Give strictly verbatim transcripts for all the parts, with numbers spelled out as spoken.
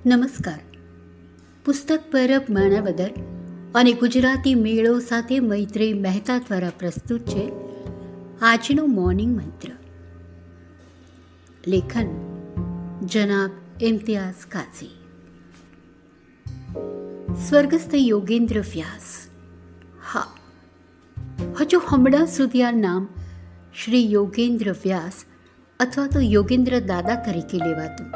નમસ્કાર. પુસ્તક પરબ માણાવદર અને ગુજરાતી મેળો સાથે મૈત્રી મહેતા દ્વારા પ્રસ્તુત છે આજનો મોર્નિંગ મંત્ર. લેખન જનાબ ઇમ્તિયાઝ કાઝી. સ્વર્ગસ્થ યોગેન્દ્ર વ્યાસ. હા, હજુ હમણાં સુધી આ નામ શ્રી યોગેન્દ્ર વ્યાસ અથવા તો યોગેન્દ્ર દાદા તરીકે લેવાતું,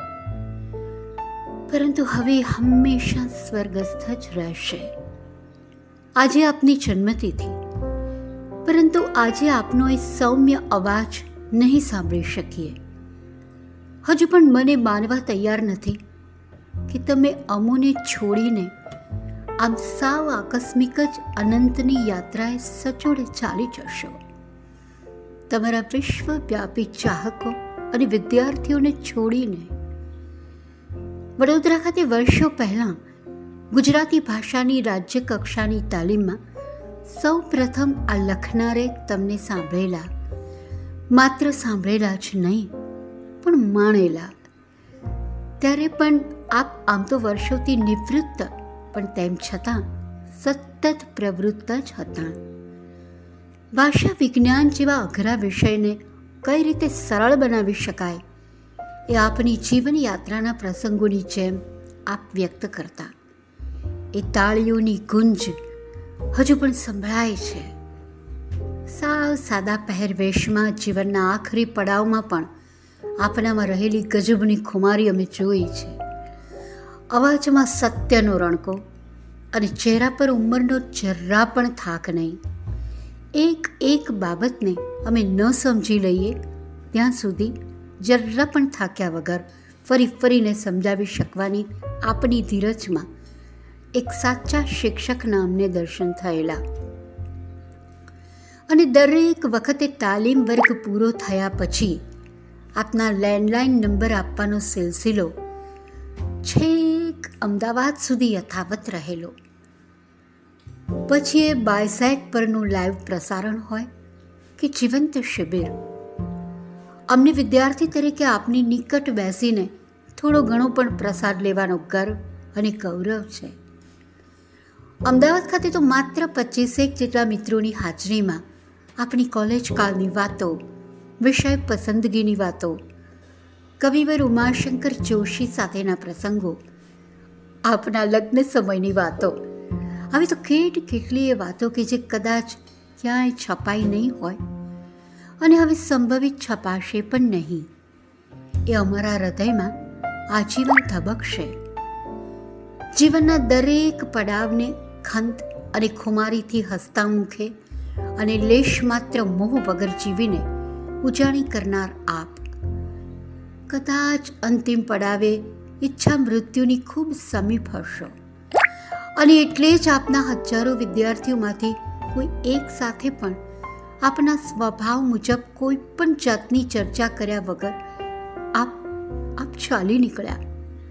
પરંતુ હવે હંમેશા સ્વર્ગસ્થ જ રહેશે. આજે આપની જન્મતિથિ, પરંતુ આજે આપનો એ સૌમ્ય અવાજ નહીં સાંભળી શકીએ. હજુ પણ મને માનવા તૈયાર નથી કે તમે અમોને છોડીને આમ સાવ આકસ્મિક જ અનંતની યાત્રાએ સચોડે ચાલી જશો. તમારા વિશ્વવ્યાપી ચાહકો અને વિદ્યાર્થીઓને છોડીને. વડોદરા ખાતે વર્ષો પહેલાં ગુજરાતી ભાષાની રાજ્ય કક્ષાની તાલીમમાં સૌ પ્રથમ આ લખનારે તમને સાંભળેલા, માત્ર સાંભળેલા જ નહીં પણ માણેલા. ત્યારે પણ આપ આમ તો વર્ષોથી નિવૃત્ત, પણ તેમ છતાં સતત પ્રવૃત્ત જ હતા. ભાષા વિજ્ઞાન જેવા અઘરા વિષયને કઈ રીતે સરળ બનાવી શકાય એ આપની જીવન યાત્રાના પ્રસંગોની જેમ આપ વ્યક્ત કરતા. એ તાળીઓની ગુંજ હજુ પણ સંભળાય છે. સાવ સાદા પહેરવેશમાં જીવનના આખરી પડાવમાં પણ આપનામાં રહેલી ગજબની ખુમારી અમે જોઈ છે. અવાજમાં સત્યનો રણકો અને ચહેરા પર ઉંમરનો જરા પણ થાક નહીં. એક એક બાબતને અમે ન સમજી લઈએ ત્યાં સુધી જરા પણ થાક્યા વગર ફરી ફરીને સમજાવી શકવાની આપની ધીરજમાં એક સાચા શિક્ષકના અમને દર્શન થયેલા. અને દરેક વખતે તાલીમ વર્ગ પૂરો થયા પછી આપના લેન્ડલાઇન નંબર આપવાનો સિલસિલો છેક અમદાવાદ સુધી યથાવત રહેલો. પછી એ બાયસેગ પરનું લાઈવ પ્રસારણ હોય કે જીવંત શિબિર, અમને વિદ્યાર્થી તરીકે આપની નિકટ બેસીને થોડો ઘણો પણ પ્રસાદ લેવાનો ગર્વ અને ગૌરવ છે. અમદાવાદ ખાતે તો માત્ર પચીસેક જેટલા મિત્રોની હાજરીમાં આપણી કોલેજ કાળની વાતો, વિષય પસંદગીની વાતો, કવિવર ઉમાશંકર જોશી સાથેના પ્રસંગો, આપના લગ્ન સમયની વાતો, આવી તો કેટ કેટલીય વાતો કે જે કદાચ ક્યાંય છપાઈ નહીં હોય અને હવે સંભવિત છપાશે પણ નહીં, એ અમારા હૃદયમાં આજીવન ધબકશે. જીવનના દરેક પડાવને ખંત અને ખુમારીથી હસતા મુખે અને લેશ માત્ર મોહ વગર જીવીને ઉજાણી કરનાર આપ, કદાચ અંતિમ પડાવે ઈચ્છા મૃત્યુની ખૂબ સમીપ હશો. અને એટલે જ આપના હજારો વિદ્યાર્થીઓમાંથી કોઈ એક સાથે પણ આપના સ્વભાવ મુજબ કોઈ પણ જાતની ચર્ચા કર્યા વગર આપ આપ ચાલી નીકળ્યા.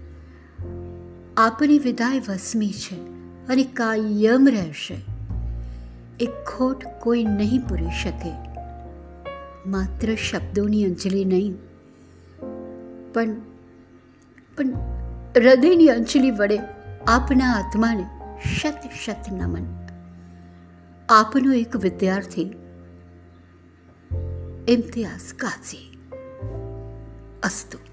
આપની વિદાય વસમી છે અને કાયમ રહેશે. એક ખોટ કોઈ નહીં પૂરી શકે. માત્ર શબ્દોની અંજલિ નહીં, પણ પણ હૃદયની અંજલિ વડે આપના આત્માને શત શત નમન. આપનો એક વિદ્યાર્થી, ઇમ્તિયાઝ કાઝી. અસ્તુ.